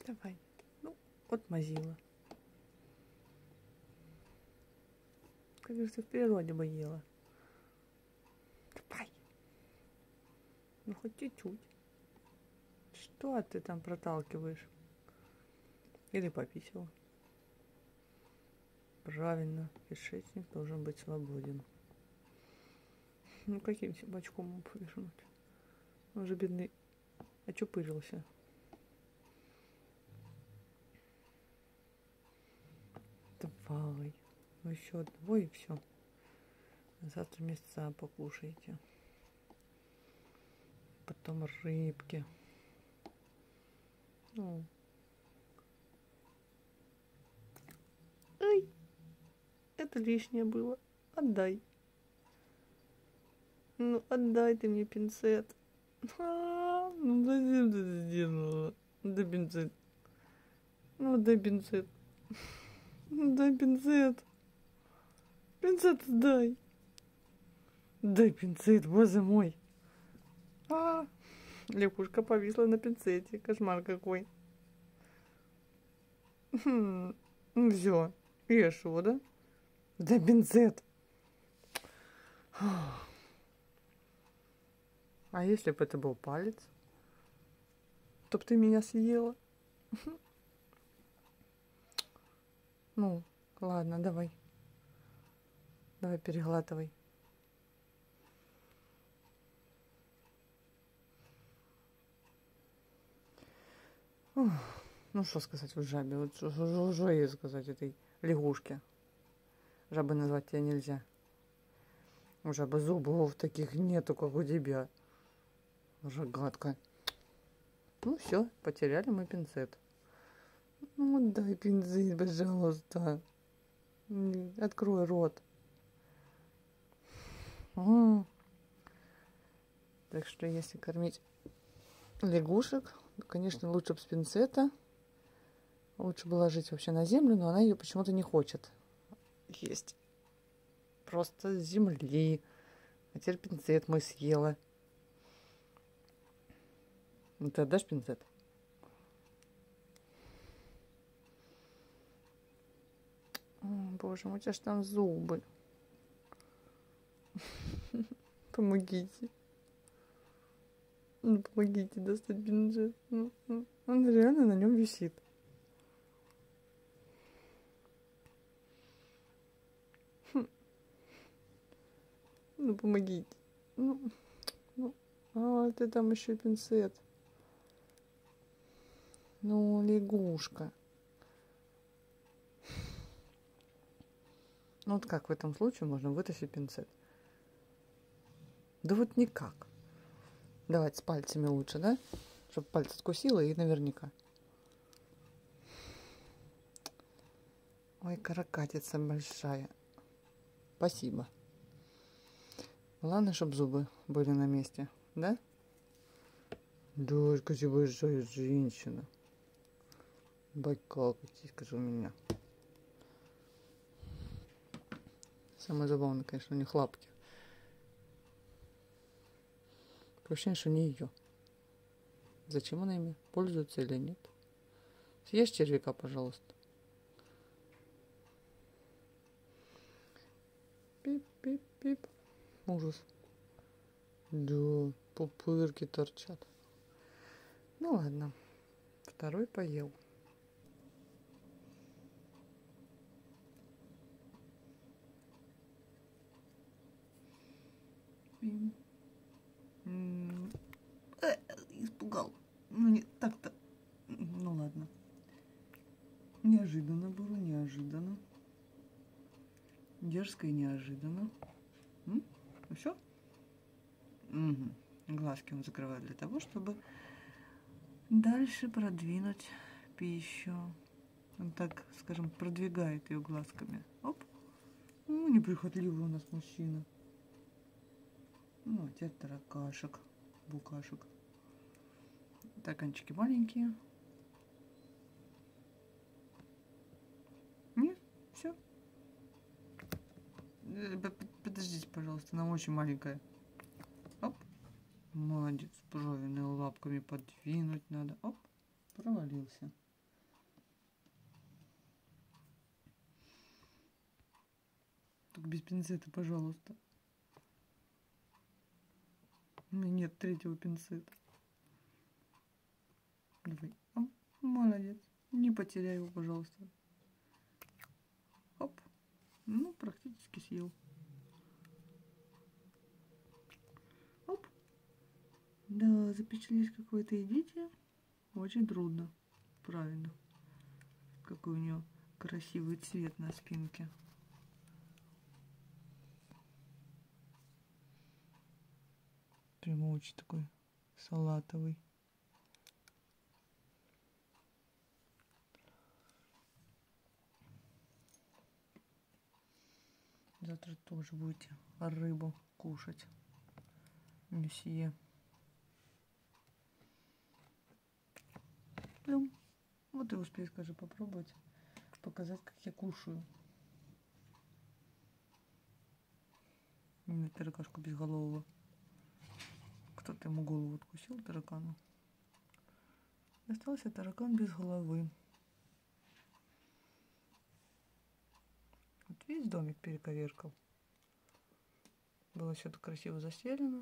Давай. Ну, вот мазила. Как же ты в природе бы ела. Давай. Ну, хоть чуть-чуть. Что ты там проталкиваешь? Или пописала? Правильно, кишечник должен быть свободен. Ну, каким бачком ему повернуть? Он же бедный очупырился. Давай. Ну, еще одного и все. Завтра мясца покушайте. Потом рыбки. Ну. Ай, это лишнее было. Отдай. Ну, отдай ты мне пинцет. Ну, зачем ты это сделала? Дай пинцет. Ну, дай пинцет. Дай пинцет. Пинцет дай. Дай пинцет, боже мой. Лягушка повисла на пинцете. Кошмар какой. Ну все, ешь его, да? Дай пинцет. А если бы это был палец? То б ты меня съела. Ну, ладно, давай. Давай переглатывай. Ну, что сказать вот жабе? Вот что ей сказать этой лягушке? Жабы назвать тебя нельзя. У жабы зубов таких нету, как у тебя. Рогатка. Ну все, потеряли мы пинцет. Ну, дай пинцет, пожалуйста. Открой рот. Так что если кормить лягушек, то, конечно, лучше бы с пинцета. Лучше бы ложить вообще на землю, но она ее почему-то не хочет есть. Просто с земли. А теперь пинцет мой съела. Ну, ты отдашь пинцет? О, боже мой, у тебя ж там зубы. Помогите. Ну, помогите достать пинцет. Он реально на нем висит. Ну, помогите. А ты там еще пинцет. Ну, лягушка. Ну, вот как в этом случае можно вытащить пинцет? Да вот никак. Давайте с пальцами лучше, да? Чтобы пальцы откусила и наверняка. Ой, каракатица большая. Спасибо. Главное, чтобы зубы были на месте, да? Да, какая большая женщина. Байкал, скажи у меня. Самое забавное, конечно, у них лапки. Ощущение, что не ее. Зачем она ими пользуется или нет? Съешь червяка, пожалуйста. Пип-пип-пип. Ужас. Да, пупырки торчат. Ну ладно. Второй поел. Испугал. Ну, не так-то. Ну, ладно. Неожиданно было, неожиданно. Дерзко и неожиданно. Ну все? Угу. Глазки он закрывает для того, чтобы дальше продвинуть пищу. Он так, скажем, продвигает ее глазками. Оп. Ну, неприхотливый у нас мужчина. Ну, а теперь таракашек, букашек. Стаканчики маленькие. Нет, все. Подождите, пожалуйста, она очень маленькая. Оп. Молодец, правильно, лапками подвинуть надо. Оп, провалился. Только без пинцета, пожалуйста. У меня нет третьего пинцета. Давай. О, молодец. Не потеряй его, пожалуйста. Оп. Ну, практически съел. Оп. Да, запечатлеть, как вы это едите, очень трудно. Правильно. Какой у нее красивый цвет на спинке. Прямо очень такой салатовый. Завтра тоже будете рыбу кушать. Месье. Ну, вот и успей, скажи, попробовать. Показать, как я кушаю. Именно таракашку безголового. Кто-то ему голову откусил, таракану. Остался таракан без головы. Вот весь домик перековеркал. Было все так красиво застелено.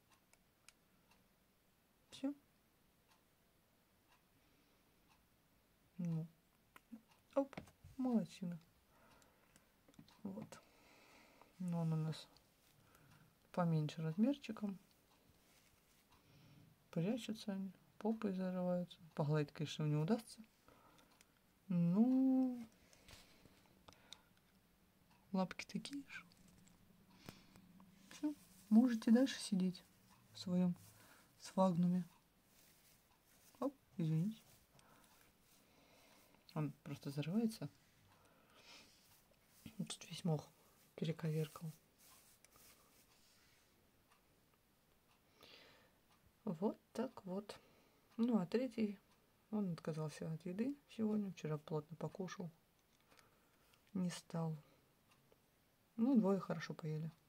Все. Ну. Оп, молодчина. Вот. Но он у нас поменьше размерчиком. Прячутся они, попой зарываются. Погладить, конечно, не удастся. Ну, лапки такие же. Все, можете дальше сидеть в своем сфагнуме. Оп, извините. Он просто зарывается. Тут весь мох перековеркал. Вот так вот. Ну, а третий, он отказался от еды сегодня. Вчера плотно покушал. Не стал. Ну, двое хорошо поели.